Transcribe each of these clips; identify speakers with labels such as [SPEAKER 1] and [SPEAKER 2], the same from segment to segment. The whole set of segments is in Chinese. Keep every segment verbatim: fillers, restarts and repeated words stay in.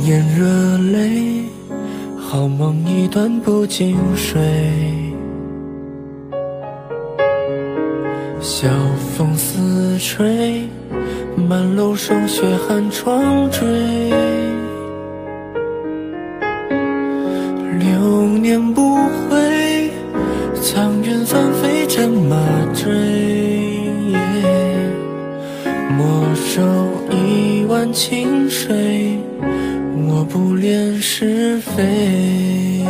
[SPEAKER 1] 眼热泪，好梦一段不经睡。晓风似吹，满楼霜雪寒窗坠。流年不回，苍云翻飞战马追。莫守一碗清水，我不恋是非。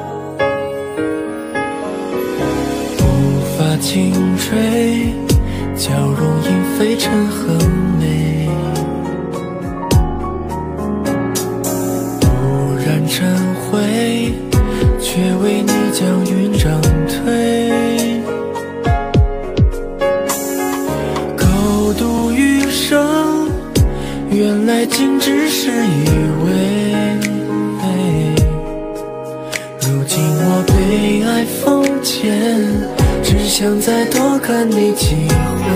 [SPEAKER 1] 无法轻吹，娇容已飞尘很美。不染尘灰，却为你将云涨退。狗渡余生，原来竟只是以为。如今我被爱封缄，只想再多看你几回。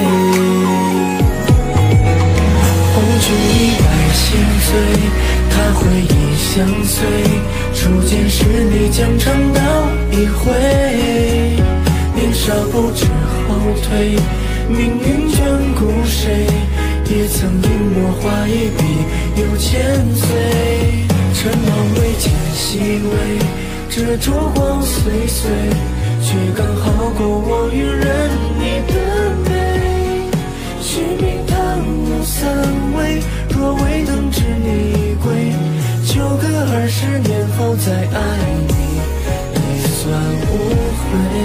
[SPEAKER 1] 红军一百心醉，他回忆相随。初见时你将尝到一回，年少不知后退，命运眷顾谁？也曾因我画一笔又千岁。尘芒未见熹微，这烛光岁岁，却刚好够我与人你的美。续命堂有三位，若未能知你归，就隔二十年后再爱你，也算无悔。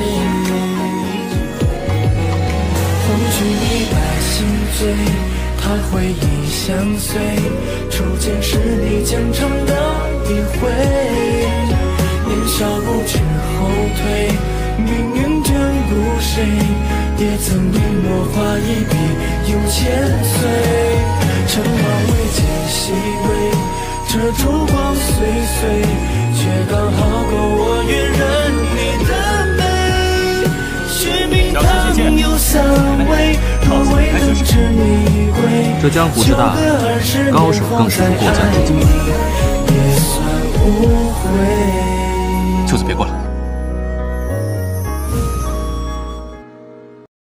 [SPEAKER 1] 红军一百心醉，他回忆相随。初见时你将尝到一回，年少不知后退，命运眷顾谁？也曾因我画一笔又千岁。尘芒未见熹微，这烛光岁岁，却刚好够我与人你的美。续命堂有三位，若未能知你归，
[SPEAKER 2] 这江湖之大，高手更是过江之鲫。
[SPEAKER 1] 也算无悔。
[SPEAKER 2] 秋子别过来。